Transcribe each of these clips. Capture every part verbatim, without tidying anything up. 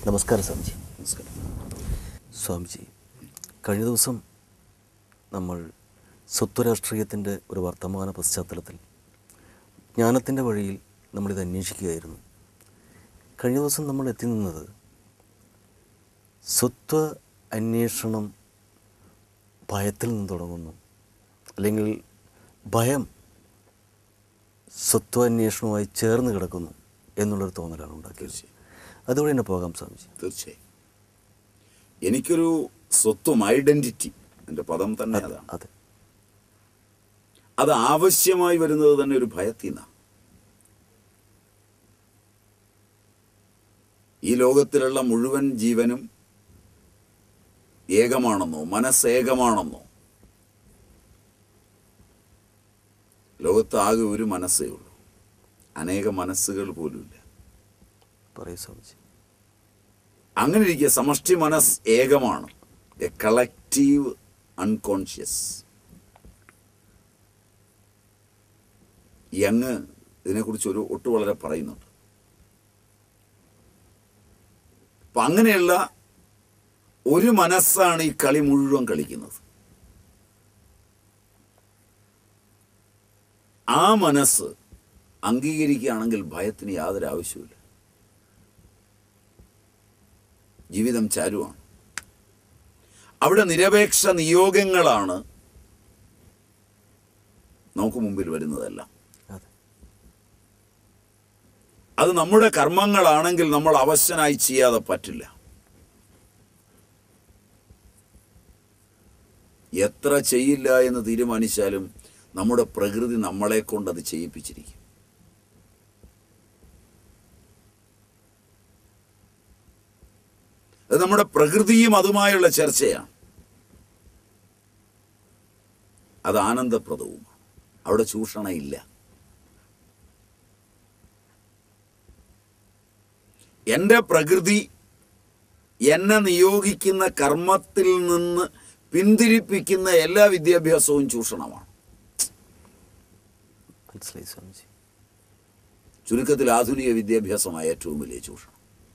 നമസ്കാരം സ്വാമിജി. നമസ്കാരം സ്വാമിജി, കഴിഞ്ഞ ദിവസം നമ്മൾ സ്വത്വരാഷ്ട്രീയത്തിൻ്റെ ഒരു വർത്തമാന പശ്ചാത്തലത്തിൽ ജ്ഞാനത്തിൻ്റെ വഴിയിൽ നമ്മളിത് അന്വേഷിക്കുകയായിരുന്നു. കഴിഞ്ഞ ദിവസം നമ്മൾ എത്തി നിന്നത് സ്വത്വ അന്വേഷണം ഭയത്തിൽ നിന്ന് തുടങ്ങുന്നു, അല്ലെങ്കിൽ ഭയം സ്വത്വാന്വേഷണവുമായി ചേർന്ന് കിടക്കുന്നു എന്നുള്ളൊരു തോന്നലാണ് ഉണ്ടാക്കിയത്. അതുവഴി തന്നെ പോകാം സ്വാമിജി. തീർച്ചയായും എനിക്കൊരു സ്വത്വം, ഐഡന്റിറ്റി, എൻ്റെ പദം തന്നെ അതാണ്. അതെ, അത് ആവശ്യമായി വരുന്നത് തന്നെ ഒരു ഭയത്തിൽ നിന്നാണ്. ഈ ലോകത്തിലുള്ള മുഴുവൻ ജീവനും ഏകമാണെന്നോ മനസ്സേകമാണെന്നോ, ലോകത്ത് ആകെ ഒരു മനസ്സേ ഉള്ളൂ, അനേക മനസ്സുകൾ പോലുമില്ല. പറയൂ സ്വാമിജി. അങ്ങനെ ഇരിക്കുക സമഷ്ടി മനസ്സ് ഏകമാണ്, എ കളക്റ്റീവ് അൺകോൺഷ്യസ്. യങ് ഇതിനെക്കുറിച്ച് ഒരു ഒട്ടു വളരെ പറയുന്നുണ്ട്. അപ്പൊ അങ്ങനെയുള്ള ഒരു മനസ്സാണ് ഈ കളി മുഴുവൻ കളിക്കുന്നത്. ആ മനസ്സ് അംഗീകരിക്കുകയാണെങ്കിൽ ഭയത്തിന് യാതൊരു ആവശ്യമില്ല. ജീവിതം ചാരുവാണ്. അവിടെ നിരപേക്ഷ നിയോഗങ്ങളാണ് നമുക്ക് മുമ്പിൽ വരുന്നതെല്ലാം. അത് നമ്മുടെ കർമ്മങ്ങളാണെങ്കിൽ നമ്മൾ അവശനായി ചെയ്യാതെ പറ്റില്ല. എത്ര ചെയ്യില്ല എന്ന് തീരുമാനിച്ചാലും നമ്മുടെ പ്രകൃതി നമ്മളെ കൊണ്ട് അത് ചെയ്യിപ്പിച്ചിരിക്കും. അത് നമ്മുടെ പ്രകൃതിയും അതുമായുള്ള ചർച്ചയാണ്. അത് ആനന്ദപ്രദവും. അവിടെ ചൂഷണ ഇല്ല. എൻ്റെ പ്രകൃതി എന്നെ നിയോഗിക്കുന്ന കർമ്മത്തിൽ നിന്ന് പിന്തിരിപ്പിക്കുന്ന എല്ലാ വിദ്യാഭ്യാസവും ചൂഷണമാണ്. മനസ്സിലായി സ്വാമിജി. ചുരുക്കത്തിൽ ആധുനിക വിദ്യാഭ്യാസമായ ഏറ്റവും വലിയ ചൂഷണം.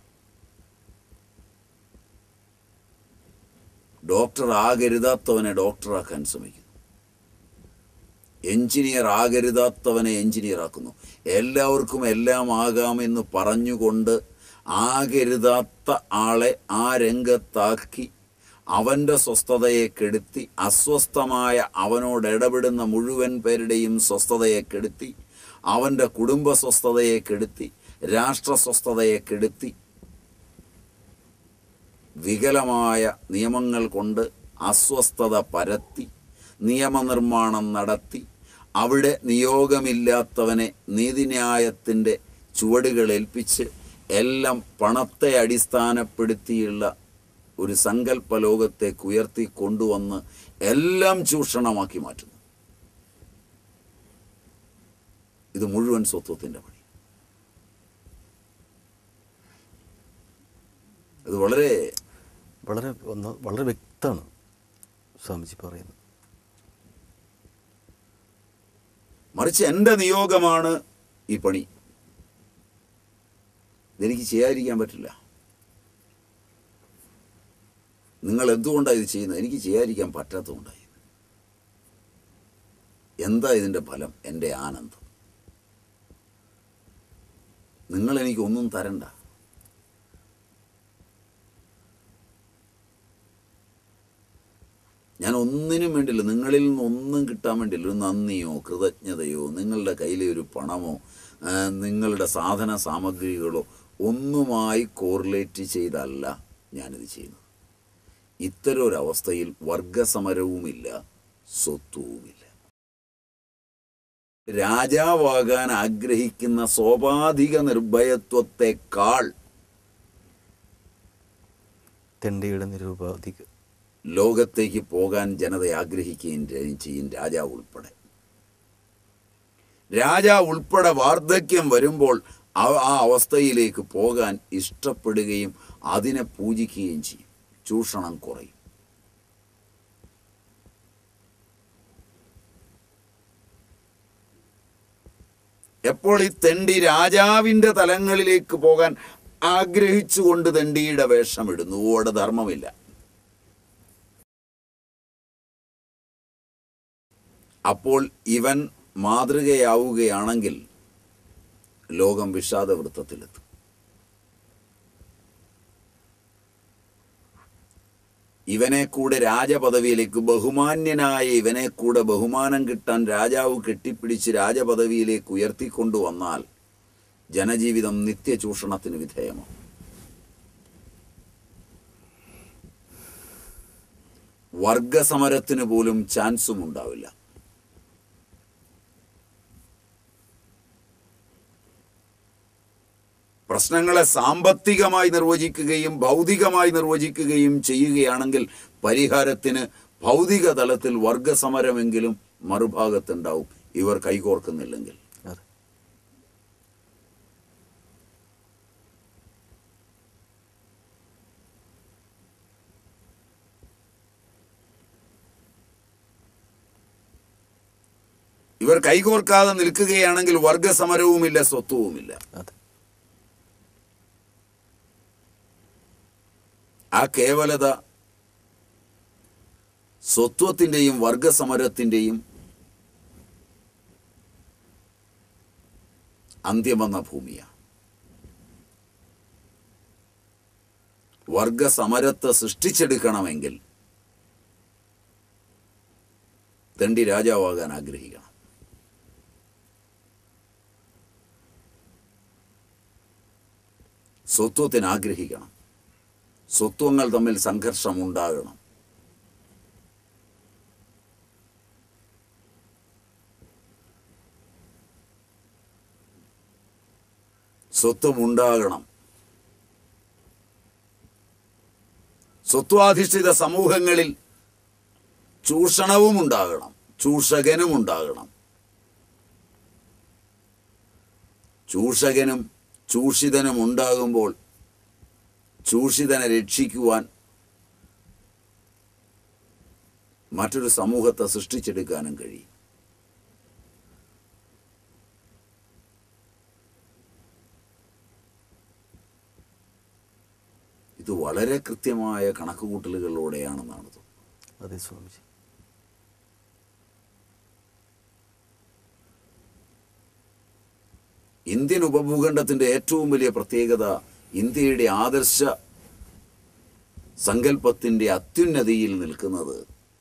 ഡോക്ടർ ആകരുതാത്തവനെ ഡോക്ടറാക്കാൻ ശ്രമിക്കുന്നു. എഞ്ചിനീയർ ആകരുതാത്തവനെ എഞ്ചിനീയർ ആക്കുന്നു. എല്ലാവർക്കും എല്ലാം ആകാമെന്ന് പറഞ്ഞുകൊണ്ട് ആകരുതാത്ത ആളെ ആ രംഗത്താക്കി അവൻ്റെ സ്വസ്ഥതയെ കെടുത്തി, അസ്വസ്ഥമായ അവനോട് ഇടപെടുന്ന മുഴുവൻ പേരുടെയും സ്വസ്ഥതയെ കെടുത്തി, അവൻ്റെ കുടുംബ സ്വസ്ഥതയെ കെടുത്തി, രാഷ്ട്ര സ്വസ്ഥതയെ കെടുത്തി, വികലമായ നിയമങ്ങൾ കൊണ്ട് അസ്വസ്ഥത പരത്തി നിയമനിർമ്മാണം നടത്തി അവിടെ നിയോഗമില്ലാത്തവനെ നീതിന്യായത്തിൻ്റെ ചുവടുകൾ ഏൽപ്പിച്ച് എല്ലാം പണത്തെ അടിസ്ഥാനപ്പെടുത്തിയുള്ള ഒരു സങ്കല്പ ലോകത്തേക്ക് ഉയർത്തി കൊണ്ടുവന്ന് എല്ലാം ചൂഷണമാക്കി മാറ്റുന്നു. ഇത് മുഴുവൻ സ്വത്വത്തിൻ്റെ പണി. അത് വളരെ വളരെ ഒന്ന് വളരെ വ്യക്തമാണ് സ്വാമിജി പറയുന്നത്. മറിച്ച് എൻ്റെ നിയോഗമാണ് ഈ പണി, ഇതെനിക്ക് ചെയ്യാതിരിക്കാൻ പറ്റില്ല. നിങ്ങൾ എന്തുകൊണ്ടാണ് ഇത് ചെയ്യുന്നത്? എനിക്ക് ചെയ്യാതിരിക്കാൻ പറ്റാത്തതുകൊണ്ടായി. എന്താ ഇതിൻ്റെ ഫലം? എൻ്റെ ആനന്ദം. നിങ്ങൾ എനിക്കൊന്നും തരണ്ട. ഞാൻ ഒന്നിനും വേണ്ടില്ല, നിങ്ങളിൽ നിന്ന് ഒന്നും കിട്ടാൻ വേണ്ടിയില്ല. ഒരു നന്ദിയോ കൃതജ്ഞതയോ നിങ്ങളുടെ കയ്യിലെ ഒരു പണമോ നിങ്ങളുടെ സാധന സാമഗ്രികളോ ഒന്നുമായി കോറിലേറ്റ് ചെയ്തല്ല ഞാനിത് ചെയ്യുന്നത്. ഇത്തരം ഒരവസ്ഥയിൽ വർഗസമരവുമില്ല, സ്വത്വവുമില്ല. രാജാവാകാൻ ആഗ്രഹിക്കുന്ന സ്വാഭാവിക നിർഭയത്വത്തെക്കാൾ തെണ്ടിയുടെ നിരൂപാധിക ലോകത്തേക്ക് പോകാൻ ജനത ആഗ്രഹിക്കുകയും ചെയ്യും, രാജാവ് ഉൾപ്പെടെ. രാജാവ് ഉൾപ്പെടെ വാർദ്ധക്യം വരുമ്പോൾ ആ അവസ്ഥയിലേക്ക് പോകാൻ ഇഷ്ടപ്പെടുകയും അതിനെ പൂജിക്കുകയും ചെയ്യും. ചൂഷണം കുറയും. എപ്പോൾ ഈ തെണ്ടി രാജാവിൻ്റെ തലങ്ങളിലേക്ക് പോകാൻ ആഗ്രഹിച്ചുകൊണ്ട് തെണ്ടിയുടെ വേഷമിടുന്നു. അവിടെ ധർമ്മമില്ല. അപ്പോൾ ഇവൻ മാതൃകയാവുകയാണെങ്കിൽ ലോകം വിഷാദവൃത്തത്തിലെത്തും. ഇവനെ കൂടെ രാജപദവിയിലേക്ക്, ബഹുമാന്യനായ ഇവനെ കൂടെ ബഹുമാനം കിട്ടാൻ രാജാവ് കെട്ടിപ്പിടിച്ച് രാജപദവിയിലേക്ക് ഉയർത്തിക്കൊണ്ടുവന്നാൽ ജനജീവിതം നിത്യചൂഷണത്തിന് വിധേയമാണ്. വർഗസമരത്തിന് പോലും ചാൻസും ഉണ്ടാവില്ല. പ്രശ്നങ്ങളെ സാമ്പത്തികമായി നിർവചിക്കുകയും ഭൗതികമായി നിർവചിക്കുകയും ചെയ്യുകയാണെങ്കിൽ പരിഹാരത്തിന് ഭൗതിക തലത്തിൽ വർഗസമരമെങ്കിലും മറുഭാഗത്തുണ്ടാവും, ഇവർ കൈകോർക്കുന്നില്ലെങ്കിൽ. ഇവർ കൈകോർക്കാതെ നിൽക്കുകയാണെങ്കിൽ വർഗസമരവുമില്ല, സ്വത്വവുമില്ല. ആ കേവലത സ്വത്വത്തിൻ്റെയും വർഗസമരത്തിൻ്റെയും അന്ത്യമെന്ന ഭൂമിയാണ്. വർഗസമരത്തെ സൃഷ്ടിച്ചെടുക്കണമെങ്കിൽ തെണ്ടി രാജാവാകാൻ ആഗ്രഹിക്കണം. സ്വത്വത്തിന് ആഗ്രഹിക്കണം. സ്വത്വങ്ങൾ തമ്മിൽ സംഘർഷം ഉണ്ടാകണം. സ്വത്വമുണ്ടാകണം. സ്വത്വാധിഷ്ഠിത സമൂഹങ്ങളിൽ ചൂഷണവും ഉണ്ടാകണം, ചൂഷകനും ഉണ്ടാകണം. ചൂഷകനും ചൂഷിതനും ഉണ്ടാകുമ്പോൾ ചൂഷിതനെ രക്ഷിക്കുവാൻ മറ്റൊരു സമൂഹത്തെ സൃഷ്ടിച്ചെടുക്കാനും കഴിയും. ഇത് വളരെ കൃത്യമായ കണക്കുകൂട്ടലുകളിലൂടെയാണെന്നാണ് തോന്നുന്നത്. അതെ സ്വാമിജി. ഇന്ത്യൻ ഉപഭൂഖണ്ഡത്തിൻ്റെ ഏറ്റവും വലിയ പ്രത്യേകത ഇന്ത്യയുടെ ആദർശ സങ്കല്പത്തിൻ്റെ അത്യുന്നതിയിൽ നിൽക്കുന്നത്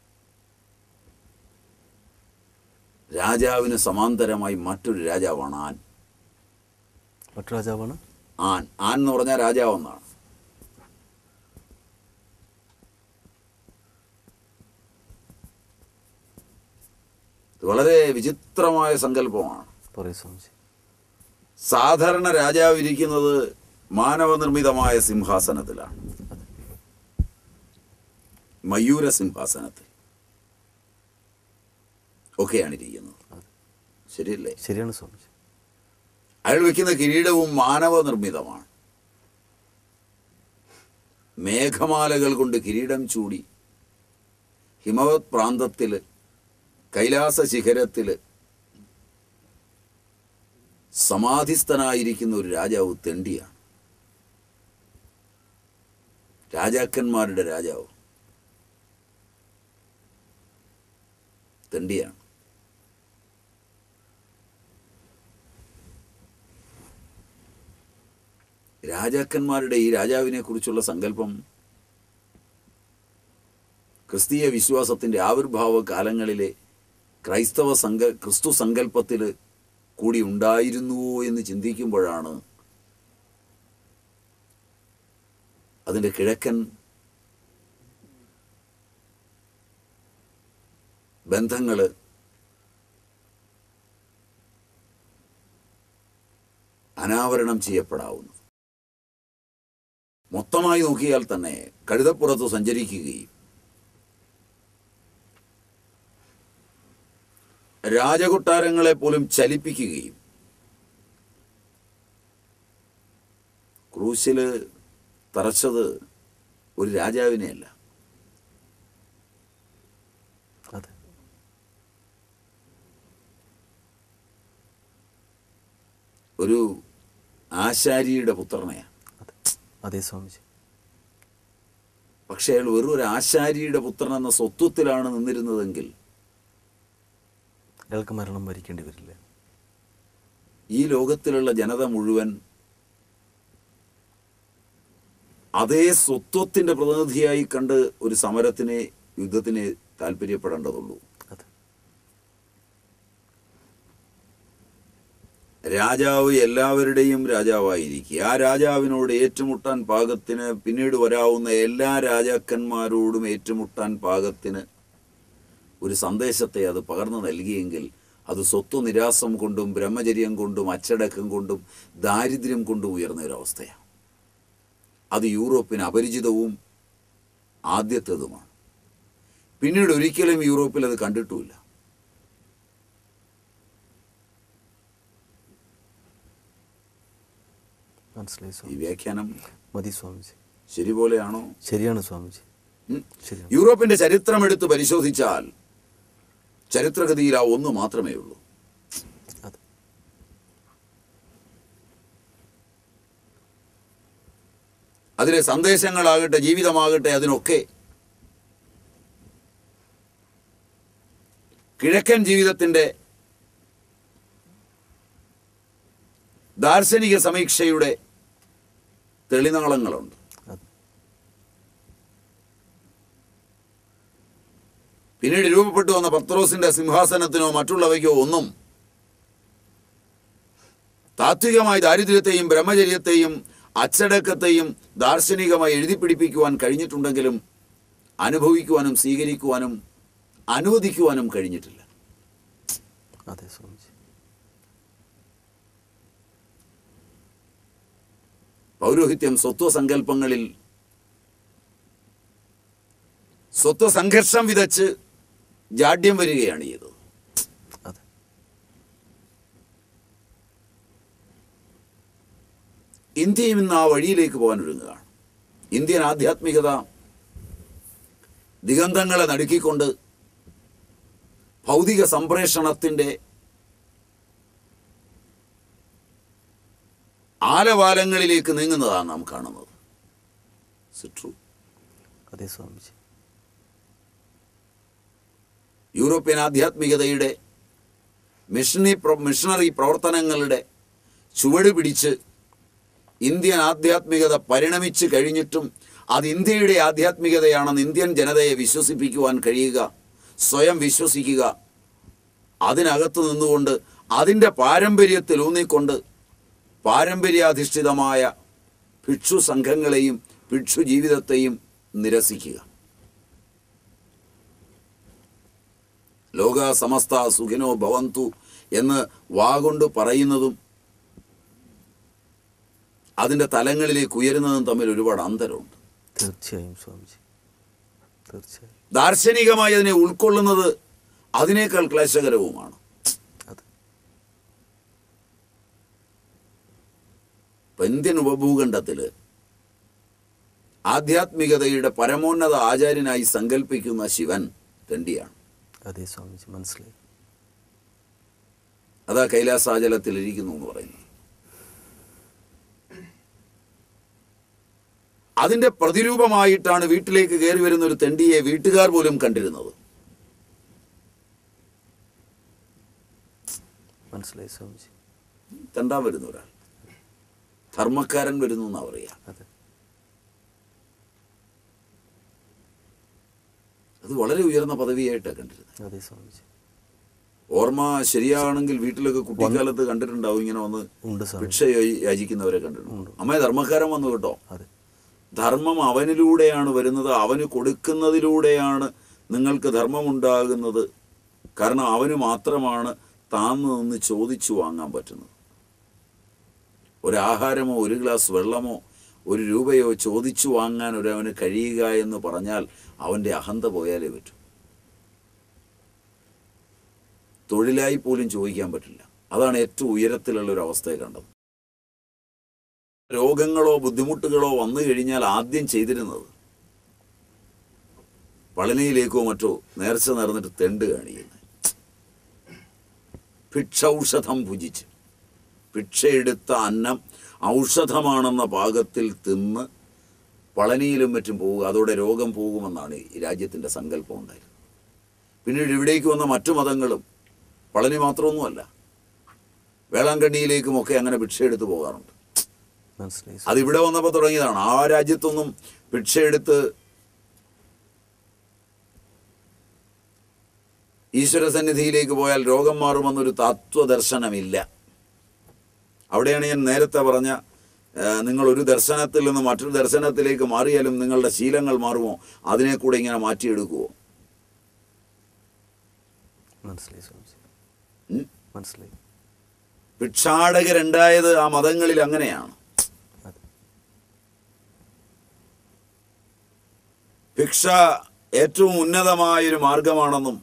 രാജാവിന് സമാന്തരമായി മറ്റൊരു രാജാവാണ് ആൻ. മറ്റു രാജാവാണ് ആൻ. ആൻ എന്ന് പറഞ്ഞാൽ രാജാവെന്നാണ്. വളരെ വിചിത്രമായ സങ്കല്പമാണ്. പറയൂ സ്വാമിജി. സാധാരണ രാജാവ് ഇരിക്കുന്നത് മാനവനിർമ്മിതമായ സിംഹാസനത്തിലാണ്, മയൂര സിംഹാസനത്തിൽ ഒക്കെയാണ് ഇരിക്കുന്നത്. ശരിയല്ലേ? ശരിയാണ് സ്വാമിജി. അയാൾ വയ്ക്കുന്ന കിരീടവും മാനവനിർമ്മിതമാണ്. മേഘമാലകൾ കൊണ്ട് കിരീടം ചൂടി ഹിമവത് പ്രാന്തത്തിൽ കൈലാസ ശിഖരത്തിൽ സമാധിസ്ഥനായിരിക്കുന്ന ഒരു രാജാവ് തെണ്ടിയാണ്. രാജാക്കന്മാരുടെ രാജാവ് തെണ്ടിയാണ്. രാജാക്കന്മാരുടെ ഈ രാജാവിനെ കുറിച്ചുള്ള സങ്കല്പം ക്രിസ്തീയ വിശ്വാസത്തിൻ്റെ ആവിർഭാവ കാലങ്ങളിലെ ക്രൈസ്തവ സങ്ക ക്രിസ്തു സങ്കല്പത്തിൽ കൂടി ഉണ്ടായിരുന്നുവോ എന്ന് ചിന്തിക്കുമ്പോഴാണ് അതിൻ്റെ കിഴക്കൻ ബന്ധങ്ങൾ അനാവരണം ചെയ്യപ്പെടാവുന്നത്. മൊത്തമായി നോക്കിയാൽ തന്നെ കഴുതപ്പുറത്ത് സഞ്ചരിക്കുകയും രാജകൊട്ടാരങ്ങളെ പോലും ചലിപ്പിക്കുകയും ക്രൂശിൽ തറച്ചത് ഒരു രാജാവിനെയല്ല, ഒരു ആശാരിയുടെ പുത്രനെയാണ്. അതെ സ്വാമിജി. പക്ഷേ അയാൾ വെറും ഒരു ആശാരിയുടെ പുത്രൻ എന്ന സ്വത്വത്തിലാണ് നിന്നിരുന്നതെങ്കിൽ അയാൾക്ക് മരണം വരിക്കേണ്ടി വരില്ല. ഈ ലോകത്തിലുള്ള ജനത മുഴുവൻ അതേ സ്വത്വത്തിൻ്റെ പ്രതിനിധിയായി കണ്ട് ഒരു സമരത്തിനെ, യുദ്ധത്തിനെ താല്പര്യപ്പെടേണ്ടതുള്ളൂ. രാജാവ് എല്ലാവരുടെയും രാജാവായിരിക്കും. ആ രാജാവിനോട് ഏറ്റുമുട്ടാൻ പാകത്തിന് പിന്നീട് വരാവുന്ന എല്ലാ രാജാക്കന്മാരോടും ഏറ്റുമുട്ടാൻ പാകത്തിന് ഒരു സന്ദേശത്തെ അത് പകർന്നു നൽകിയെങ്കിൽ അത് സ്വത്വനിരാസം കൊണ്ടും ബ്രഹ്മചര്യം കൊണ്ടും അച്ചടക്കം കൊണ്ടും ദാരിദ്ര്യം കൊണ്ടും ഉയർന്ന ഒരവസ്ഥയാണ്. അത് യൂറോപ്പിന് അപരിചിതവും ആദ്യത്തേതുമാണ്. പിന്നീട് ഒരിക്കലും യൂറോപ്പിൽ അത് കണ്ടിട്ടുമില്ല. ഈ വ്യാഖ്യാനം മതി സ്വാമിജി. ശരി പോലെയാണോ? ശരിയാണ് സ്വാമിജി. യൂറോപ്പിന്റെ ചരിത്രം എടുത്ത് പരിശോധിച്ചാൽ ചരിത്രഗതിയിൽ ആ ഒന്ന് മാത്രമേ ഉള്ളൂ. അതിലെ സന്ദേശങ്ങളാകട്ടെ, ജീവിതമാകട്ടെ, അതിനൊക്കെ കിഴക്കൻ ജീവിതത്തിൻ്റെ ദാർശനിക സമീക്ഷയുടെ തെളിനാളങ്ങളുണ്ട്. പിന്നീട് രൂപപ്പെട്ടു വന്ന പത്രോസിന്റെ സിംഹാസനത്തിനോ മറ്റുള്ളവയ്ക്കോ ഒന്നും താത്വികമായി ദാരിദ്ര്യത്തെയും ബ്രഹ്മചര്യത്തെയും അച്ചടക്കത്തെയും ദാർശനികമായി എഴുതിപ്പിടിപ്പിക്കുവാൻ കഴിഞ്ഞിട്ടുണ്ടെങ്കിലും അനുഭവിക്കുവാനും സ്വീകരിക്കുവാനും അനുവദിക്കുവാനും കഴിഞ്ഞിട്ടില്ല. അതെ സ്വാമിജി. പൗരോഹിത്യം സ്വത്വസങ്കല്പങ്ങളിൽ സ്വത്വസംഘർഷം വിതച്ച് ജാഡ്യം വരികയാണ് ചെയ്തത്. ഇന്ത്യയും ഇന്ന് ആ വഴിയിലേക്ക് പോകാൻ ഒരുങ്ങുകയാണ്. ഇന്ത്യൻ ആധ്യാത്മികത ദിഗന്ധങ്ങളെ നടുക്കിക്കൊണ്ട് ഭൗതിക സംപ്രേഷണത്തിൻ്റെ ആലവാലങ്ങളിലേക്ക് നീങ്ങുന്നതാണ് നാം കാണുന്നത്. അതെ സ്വാമിജി. യൂറോപ്യൻ ആധ്യാത്മികതയുടെ മിഷണറി മിഷണറി പ്രവർത്തനങ്ങളുടെ ചുവട് പിടിച്ച് ഇന്ത്യൻ ആധ്യാത്മികത പരിണമിച്ച് കഴിഞ്ഞിട്ടും അത് ഇന്ത്യയുടെ ആധ്യാത്മികതയാണെന്ന് ഇന്ത്യൻ ജനതയെ വിശ്വസിപ്പിക്കുവാൻ കഴിയുക, സ്വയം വിശ്വസിക്കുക, അതിനകത്ത് നിന്നുകൊണ്ട് അതിൻ്റെ പാരമ്പര്യത്തിൽ ഊന്നിക്കൊണ്ട് പാരമ്പര്യാധിഷ്ഠിതമായ ഭിക്ഷു സംഘങ്ങളെയും ഭിക്ഷു ജീവിതത്തെയും നിരസിക്കുക. ലോക സമസ്ത സുഖിനോ ഭവന്തു എന്ന് വാഗൊണ്ട് പറയുന്നതും അതിൻ്റെ തലങ്ങളിലേക്ക് ഉയരുന്നതും തമ്മിൽ ഒരുപാട് അന്തരമുണ്ട്. തീർച്ചയായും സ്വാമിജി, തീർച്ചയായും. ദാർശനികമായി അതിനെ ഉൾക്കൊള്ളുന്നത് അതിനേക്കാൾ ക്ലേശകരവുമാണ്. ഇന്ത്യൻ ഉപഭൂഖണ്ഡത്തിൽ ആധ്യാത്മികതയുടെ പരമോന്നത ആചാര്യനായി സങ്കല്പിക്കുന്ന ശിവൻ തെണ്ടിയാണ്. അതെ സ്വാമിജി, മനസ്സിലായി. അതാ കൈലാസാചലത്തിൽ ഇരിക്കുന്നു എന്ന് പറയുന്നത്. അതിൻ്റെ പ്രതിരൂപമായിട്ടാണ് വീട്ടിലേക്ക് കയറി വരുന്ന ഒരു തെണ്ടിയെ വീട്ടുകാർ പോലും കണ്ടിരുന്നത്. മനസ്സിലായി സ്വാമിജി. തെണ്ടാൻ വരുന്ന ഒരാൾ, ധർമ്മക്കാരൻ വരുന്നു എന്നാ പറയാ. അത് വളരെ ഉയർന്ന പദവിയായിട്ടാണ് കണ്ടിരുന്നത്. അതെ സ്വാമിജി. ഓർമ്മ ശരിയാണെങ്കിൽ വീട്ടിലൊക്കെ കുട്ടിക്കാലത്ത് കണ്ടിട്ടുണ്ടാവും, ഇങ്ങനെ വന്ന് ഭിക്ഷ യാചിക്കുന്നവരെ കണ്ടിട്ടുണ്ട്. അമ്മയെ ധർമ്മക്കാരൻ വന്നു കേട്ടോ. ധർമ്മം അവനിലൂടെയാണ് വരുന്നത്, അവന് കൊടുക്കുന്നതിലൂടെയാണ് നിങ്ങൾക്ക് ധർമ്മമുണ്ടാകുന്നത്. കാരണം അവന് മാത്രമാണ് താന്ന് നിന്ന് ചോദിച്ചു വാങ്ങാൻ പറ്റുന്നത്. ഒരാഹാരമോ ഒരു ഗ്ലാസ് വെള്ളമോ ഒരു രൂപയോ ചോദിച്ചു വാങ്ങാൻ ഒരവന് കഴിയുക എന്ന് പറഞ്ഞാൽ അവൻ്റെ അഹന്ത പോയാലേ പറ്റൂ. തൊഴിലായി പോലും ചോദിക്കാൻ പറ്റില്ല. അതാണ് ഏറ്റവും ഉയരത്തിലുള്ള ഒരു അവസ്ഥയെ കണ്ടത്. രോഗങ്ങളോ ബുദ്ധിമുട്ടുകളോ വന്നു കഴിഞ്ഞാൽ ആദ്യം ചെയ്തിരുന്നത് പളനിയിലേക്കോ മറ്റോ നേർച്ച നടന്നിട്ട് തെണ്ട് കാണിക്കുന്നത്, ഭിക്ഷൌഷധം ഭുജിച്ച് ഭിക്ഷയെടുത്ത അന്നം ഔഷധമാണെന്ന പാകത്തിൽ തിന്ന് പളനിയിലും മറ്റും പോവുക, അതോടെ രോഗം പോകുമെന്നാണ് ഈ രാജ്യത്തിൻ്റെ സങ്കല്പം ഉണ്ടായിരുന്നത്. പിന്നീട് ഇവിടേക്ക് വന്ന മറ്റു മതങ്ങളും പളനി മാത്രമൊന്നുമല്ല, വേളാങ്കണ്ണിയിലേക്കുമൊക്കെ അങ്ങനെ ഭിക്ഷയെടുത്ത് പോകാറുണ്ട്. അതിവിടെ വന്നപ്പോൾ തുടങ്ങിയതാണ്. ആ രാജ്യത്തൊന്നും ഭിക്ഷയെടുത്ത് ഈശ്വരസന്നിധിയിലേക്ക് പോയാൽ രോഗം മാറുമെന്നൊരു തത്വദർശനമില്ല. അവിടെയാണ് ഞാൻ നേരത്തെ പറഞ്ഞ, നിങ്ങളൊരു ദർശനത്തിൽ നിന്ന് മറ്റൊരു ദർശനത്തിലേക്ക് മാറിയാലും നിങ്ങളുടെ ശീലങ്ങൾ മാറുമോ, അതിനെ കൂടെ ഇങ്ങനെ മാറ്റിയെടുക്കുമോ? മനസ്സിലായി. ഭിക്ഷാടകരുണ്ടായത് ആ മതങ്ങളിൽ അങ്ങനെയാണ്. ഭിക്ഷ ഏറ്റവും ഉന്നതമായൊരു മാർഗമാണെന്നും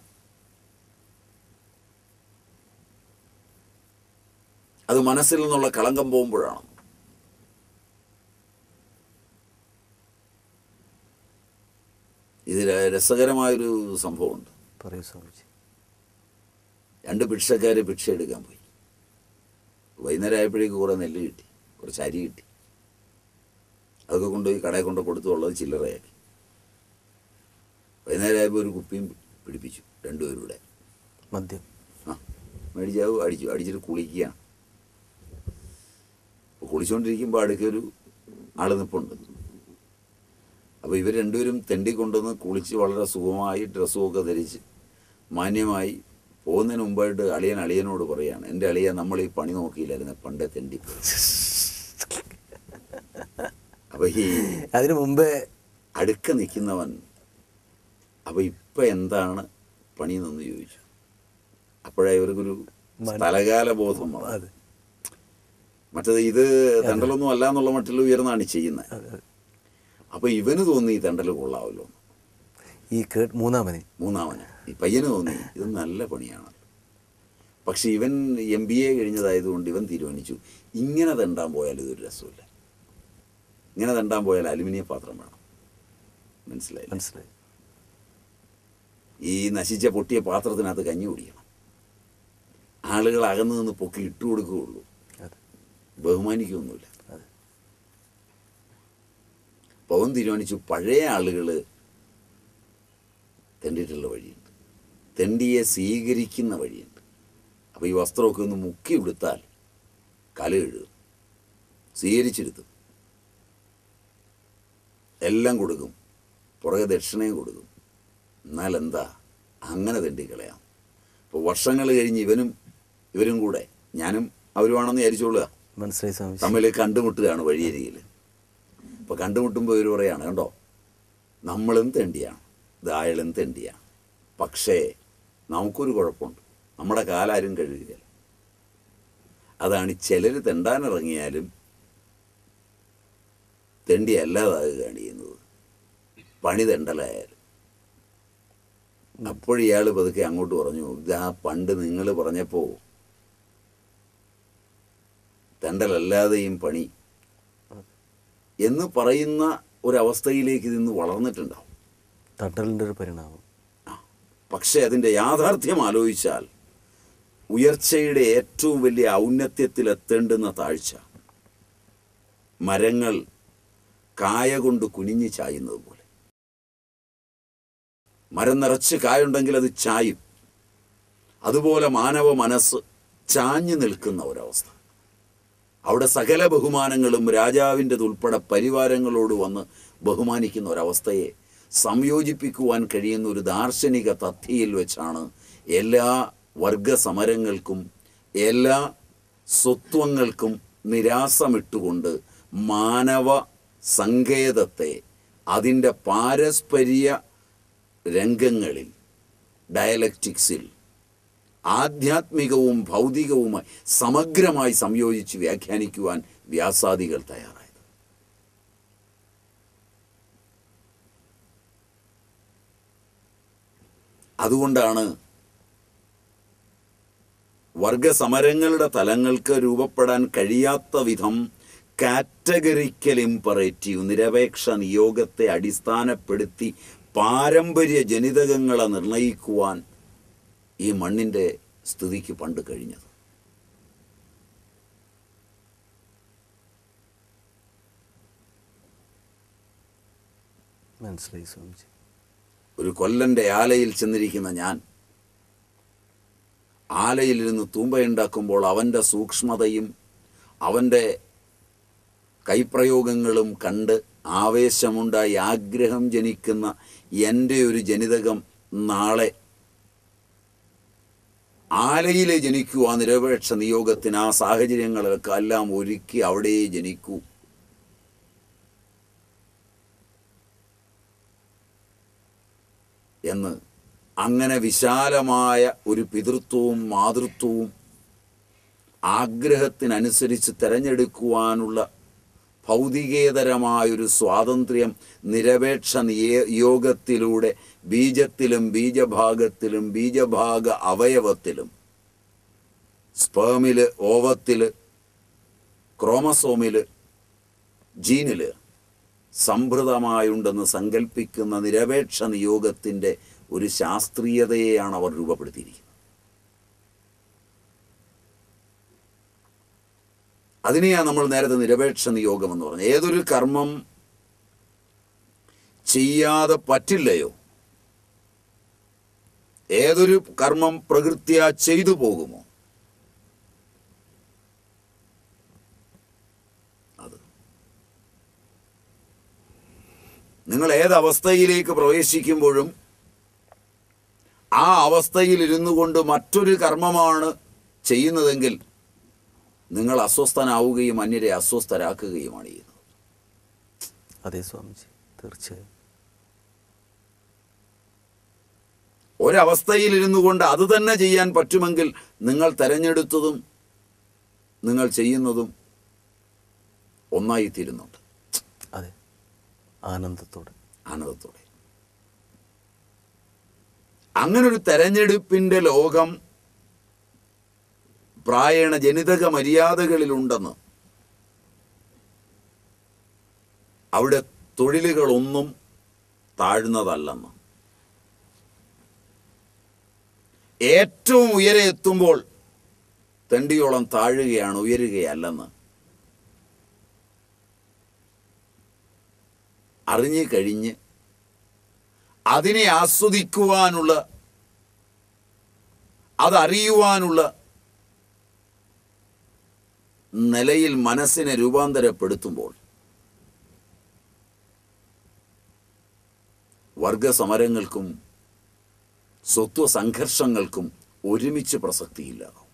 അത് മനസ്സിൽ നിന്നുള്ള കളങ്കം പോകുമ്പോഴാണ്. ഇതിൽ രസകരമായൊരു സംഭവമുണ്ട്. പറയൂ സ്വാമിജി. രണ്ട് ഭിക്ഷക്കാർ ഭിക്ഷ എടുക്കാൻ പോയി. വൈകുന്നേരം ആയപ്പോഴേക്ക് കുറേ നെല്ല് കിട്ടി, കുറച്ച് അരി കിട്ടി. അതൊക്കെ കൊണ്ടുപോയി കടയിൽ കൊണ്ട് കൊടുത്തുള്ളത് ചില്ലറയാക്കി. വൈകുന്നേരം ആയപ്പോൾ ഒരു കുപ്പിയും പിടിപ്പിച്ചു, രണ്ടുപേരുടെ മദ്യം ആ മേടിച്ചാവ് അടിച്ചു. അടിച്ചിട്ട് കുളിക്കുകയാണ്. അപ്പോൾ കുളിച്ചുകൊണ്ടിരിക്കുമ്പോൾ അടുക്കൊരു ആൾ നിൽപ്പുണ്ട്. അപ്പോൾ ഇവർ രണ്ടുപേരും തെണ്ടി കൊണ്ടുവന്ന് കുളിച്ച് വളരെ സുഖമായി ഡ്രസ്സുമൊക്കെ ധരിച്ച് മാന്യമായി പോകുന്നതിന് മുമ്പായിട്ട് അളിയൻ അളിയനോട് പറയാണ്, എൻ്റെ അളിയ നമ്മൾ ഈ പണി നോക്കിയില്ലായിരുന്നു, പണ്ടേ തെണ്ടി. അപ്പോൾ ഈ അതിനു മുമ്പേ അടുക്ക നിൽക്കുന്നവൻ അപ്പോൾ ഇപ്പം എന്താണ് പണിയെന്നൊന്ന് ചോദിച്ചു. അപ്പോഴേ ഇവർക്കൊരു സ്ഥലകാല ബോധം വന്നു. മറ്റത് ഇത് തെണ്ടലൊന്നും അല്ല എന്നുള്ള മട്ടിൽ ഉയർന്നാണ് ചെയ്യുന്നത്. അപ്പോൾ ഇവന് തോന്നി ഈ തെണ്ടൽ കൊള്ളാമല്ലോ. ഈ മൂന്നാമന് മൂന്നാമന് ഈ പയ്യന് തോന്നി ഇത് നല്ല പണിയാണ്. പക്ഷെ ഇവൻ എം ബി എ കഴിഞ്ഞതായതുകൊണ്ട് ഇവൻ തീരുമാനിച്ചു, ഇങ്ങനെ തെണ്ടാൻ പോയാൽ ഇതൊരു രസമില്ല, ഇങ്ങനെ തെണ്ടാൻ പോയാൽ അലുമിനിയം പാത്രം വേണം. മനസ്സിലായി മനസ്സിലായി ഈ നശിച്ച പൊട്ടിയ പാത്രത്തിനകത്ത് കഞ്ഞി കുടിക്കണം. ആളുകൾ അകന്നു നിന്ന് പൊക്കി ഇട്ടു കൊടുക്കുകയുള്ളൂ, ബഹുമാനിക്കുകയൊന്നുമില്ല. പവൻ തീരുമാനിച്ചു, പഴയ ആളുകൾ തെണ്ടിയിട്ടുള്ള വഴിയുണ്ട്, തെണ്ടിയെ സ്വീകരിക്കുന്ന വഴിയുണ്ട്. അപ്പോൾ ഈ വസ്ത്രമൊക്കെ ഒന്ന് മുക്കി എടുത്താൽ കല എഴുതും, സ്വീകരിച്ചെടുത്തും എല്ലാം കൊടുക്കും, പുറകെ ദക്ഷിണയും കൊടുക്കും. എന്നാൽ എന്താ, അങ്ങനെ തെണ്ടിക്കളയാം. ഇപ്പോൾ വർഷങ്ങൾ കഴിഞ്ഞ് ഇവനും ഇവരും കൂടെ, ഞാനും അവരുമാണെന്ന് വിചാരിച്ചോളുക, മനസ്സിലായി, തമ്മിൽ കണ്ടുമുട്ടുകയാണ് വഴിയരികിൽ. അപ്പോൾ കണ്ടുമുട്ടുമ്പോൾ ഇവർ പറയാണ്, കണ്ടോ നമ്മളും തെണ്ടിയാണ്, ഇത് അയാളും തെണ്ടിയാണ്, പക്ഷേ നമുക്കൊരു കുഴപ്പമുണ്ട്, നമ്മുടെ കാലാരും കഴുകുകയില്ല. അതാണ് ചിലർ തെണ്ടാനിറങ്ങിയാലും തെണ്ടി അല്ലാതാകുകയാണ് ചെയ്യുന്നത്, പണി തെണ്ടലായാലും. അപ്പോഴിയാൾ പതുക്കെ അങ്ങോട്ട് പറഞ്ഞു, ഇതാ പണ്ട് നിങ്ങൾ പറഞ്ഞപ്പോൾ തെണ്ടലല്ലാതെയും പണി എന്ന് പറയുന്ന ഒരവസ്ഥയിലേക്ക് നിന്ന് വളർന്നിട്ടുണ്ടാവും. തണ്ടലിൻ്റെ ഒരു പരിണാമം. പക്ഷേ അതിൻ്റെ യാഥാർത്ഥ്യം ആലോചിച്ചാൽ ഉയർച്ചയുടെ ഏറ്റവും വലിയ ഔന്നത്യത്തിലെത്തേണ്ടുന്ന താഴ്ച മരങ്ങൾ കായ കൊണ്ട് കുനിഞ്ഞ് ചായുന്നത് പോലെ. മരം നിറച്ച് കായുണ്ടെങ്കിൽ അത് ചായും. അതുപോലെ മാനവ മനസ്സ് ചാഞ്ഞു നിൽക്കുന്ന ഒരവസ്ഥ. അവിടെ സകല ബഹുമാനങ്ങളും രാജാവിൻ്റെതുൾപ്പെടെ പരിവാരങ്ങളോട് വന്ന് ബഹുമാനിക്കുന്ന ഒരവസ്ഥയെ സംയോജിപ്പിക്കുവാൻ കഴിയുന്ന ഒരു ദാർശനിക തഥ്യയിൽ വെച്ചാണ് എല്ലാ വർഗസമരങ്ങൾക്കും എല്ലാ സ്വത്വങ്ങൾക്കും നിരാസമിട്ടുകൊണ്ട് മാനവ സങ്കേതത്തെ അതിൻ്റെ പാരസ്പര്യ രംഗങ്ങളിൽ ഡയലക്റ്റിക്സിൽ ആധ്യാത്മികവും ഭൗതികവുമായി സമഗ്രമായി സംയോജിച്ച് വ്യാഖ്യാനിക്കുവാൻ വ്യാസാദികൾ തയ്യാറായത്. അതുകൊണ്ടാണ് വർഗസമരങ്ങളുടെ തലങ്ങൾക്ക് രൂപപ്പെടാൻ കഴിയാത്ത വിധം കാറ്റഗറിക്കൽ ഇംപറേറ്റീവ് നിരപേക്ഷ നിയോഗത്തെ അടിസ്ഥാനപ്പെടുത്തി പാരമ്പര്യ ജനിതകങ്ങളെ നിർണയിക്കുവാൻ ഈ മണ്ണിൻ്റെ സ്ഥിതിക്ക് പണ്ട് കഴിഞ്ഞത്. മനസ്സിലായി സ്വാമിജി. ഒരു കൊല്ലൻ്റെ ആലയിൽ ചെന്നിരിക്കുന്ന ഞാൻ ആലയിലിരുന്ന് തൂമ്പയുണ്ടാക്കുമ്പോൾ അവൻ്റെ സൂക്ഷ്മതയും അവൻ്റെ കൈപ്രയോഗങ്ങളും കണ്ട് ആവേശമുണ്ടായി ആഗ്രഹം ജനിക്കുന്ന എൻ്റെ ഒരു ജനിതകം നാളെ ആലയിലെ ജനിക്കൂ. ആ നിരപേക്ഷ നിയോഗത്തിന് ആ സാഹചര്യങ്ങളൊക്കെ എല്ലാം ഒരുക്കി അവിടെ ജനിക്കൂ. എന്ന് അങ്ങനെ വിശാലമായ ഒരു പിതൃത്വവും മാതൃത്വവും ആഗ്രഹത്തിനനുസരിച്ച് തിരഞ്ഞെടുക്കുവാനുള്ള ഭൗതികേതരമായൊരു സ്വാതന്ത്ര്യം നിരപേക്ഷ നിയോഗത്തിലൂടെ ബീജത്തിലും ബീജഭാഗത്തിലും ബീജഭാഗ അവയവത്തിലും സ്പേമില് ഓവത്തില് ക്രോമസോമില് ജീനില് സംഭൃതമായുണ്ടെന്ന് സങ്കല്പിക്കുന്ന നിരപേക്ഷ നിയോഗത്തിൻ്റെ ഒരു ശാസ്ത്രീയതയെയാണ് അവർ രൂപപ്പെടുത്തിയിരിക്കുന്നത്. അതിനെയാണ് നമ്മൾ നേരത്തെ നിരപേക്ഷ നിയോഗം എന്ന് പറഞ്ഞത്. ഏതൊരു കർമ്മം ചെയ്യാതെ പറ്റില്ലയോ, ഏതൊരു കർമ്മം പ്രകൃത്യാ ചെയ്തു പോകുമോ, അത് നിങ്ങൾ ഏതവസ്ഥയിലേക്ക് പ്രവേശിക്കുമ്പോഴും ആ അവസ്ഥയിൽ ഇരുന്നു കൊണ്ട് മറ്റൊരു കർമ്മമാണ് ചെയ്യുന്നതെങ്കിൽ നിങ്ങൾ അസ്വസ്ഥനാവുകയും അന്യരെ അസ്വസ്ഥരാക്കുകയുമാണ് ചെയ്യുന്നത്. അതെ സ്വാമിജി, തീർച്ചയായും. ഒരവസ്ഥയിൽ ഇരുന്നു കൊണ്ട് അത് തന്നെ ചെയ്യാൻ പറ്റുമെങ്കിൽ നിങ്ങൾ തിരഞ്ഞെടുത്തതും നിങ്ങൾ ചെയ്യുന്നതും ഒന്നായിത്തീരുന്നുണ്ട്. അതെ, ആനന്ദത്തോടെ ആനന്ദത്തോടെ. അങ്ങനൊരു തെരഞ്ഞെടുപ്പിൻ്റെ ലോകം പ്രായണ ജനിതക മര്യാദകളിലുണ്ടെന്ന്, അവിടെ തൊഴിലുകളൊന്നും താഴ്ന്നതല്ലെന്ന്, ഏറ്റവും ഉയരെ എത്തുമ്പോൾ തെണ്ടിയോളം താഴുകയാണ്, ഉയരുകയല്ലെന്ന് അറിഞ്ഞു കഴിഞ്ഞ് അതിനെ ആസ്വദിക്കുവാനുള്ള, അതറിയുവാനുള്ള നിലയിൽ മനസ്സിനെ രൂപാന്തരപ്പെടുത്തുമ്പോൾ വർഗസമരങ്ങൾക്കും സ്വത്വ സംഘർഷങ്ങൾക്കും ഒരുമിച്ച് പ്രസക്തിയില്ലാതാവും.